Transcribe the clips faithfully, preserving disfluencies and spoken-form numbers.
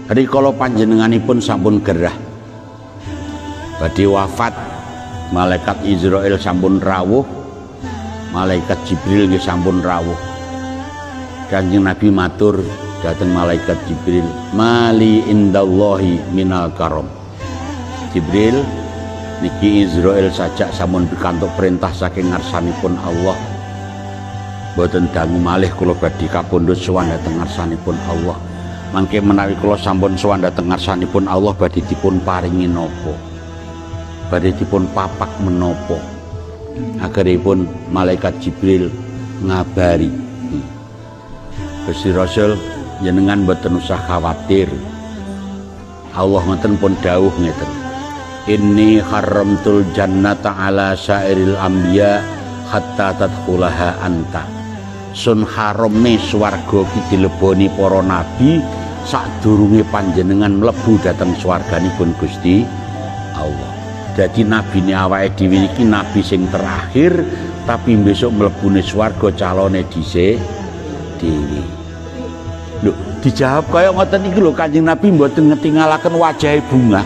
rikala panjenenganipun sampun gerah badhe wafat, malaikat Israil sampun rawuh, malaikat Jibril nggih sampun rawuh. Kanjeng Nabi matur dhateng malaikat Jibril, mali indallahi minal karam. Jibril, niki Israil sajak sampun pikantuk perintah saking ngarsanipun Allah, boten dangu malih kula badhe kapundhut sowan dhateng ngarsanipun Allah. Mangke menawi kula sampun sowan dhateng ngarsanipun Allah badhe dipun paringi napa, badhe dipun papak menapa. Akhiripun malaikat Jibril ngabari, Gusti Rasul jenengan boten usah khawatir, Allah ngoten pun dawuh ngeten, inni haramtul jannata ala syairil anbiya hatta tadkhulaha anta. Sun haramne swarga ki dileboni para nabi sadurunge panjenengan mlebu dhateng swarganipun Gusti Allah. Jadi nabi ini awake dhewe iki nabi sing terakhir, tapi besok mlebune swarga calone dhisik dhewe. Lho, dijawab kaya ngoten iki lho, Kanjeng Nabi mboten ngetingalaken wajahe bunga.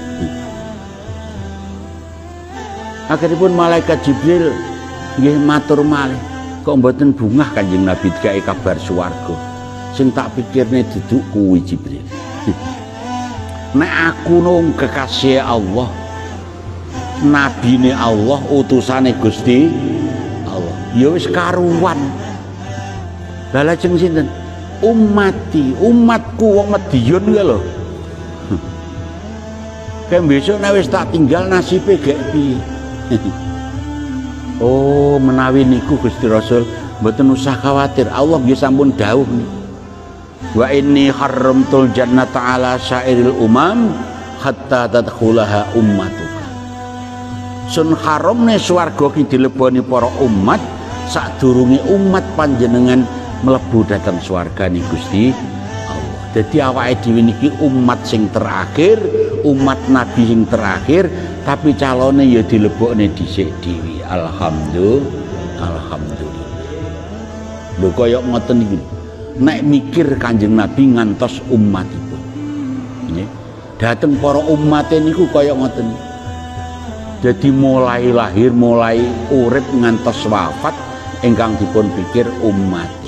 Akhiripun malaikat Jibril nggih matur malih, kok mboten bungah Kanjeng Nabi dikai kabar swarga. Sing tak pikirne duduk kuwi Jibril. Nek aku nung kekasih Allah, nabine Allah, utusane Gusti Allah, ya wis karuan. Lah lajeng sinten? Ummati, umatku wong Madiun kuwi lho. Kayak besok nek wis tak tinggal nasibe gek piye? Oh, menawi niku Gusti Rasul mboten usah khawatir, Allah nggih sampun dawuh niku. Wa inni haramtul jannata ala syairil umam hatta tadkhulaha ummatuka. Sun haramne swarga ki dileboni para umat sadurunge umat panjenengan mlebu dhateng swargane Gusti Allah. Dadi awake dhewe niki umat sing terakhir, umat nabi sing terakhir, tapi calone ya dilebokne dhisik dhewe. Alhamdulillah, alhamdulillah. Lho kaya ngoten iki. Nek mikir Kanjeng Nabi ngantos umatipun. Nggih. Dhateng para umate niku kaya ngoten. Jadi mulai lahir, mulai urip ngantos wafat ingkang dipun pikir umat.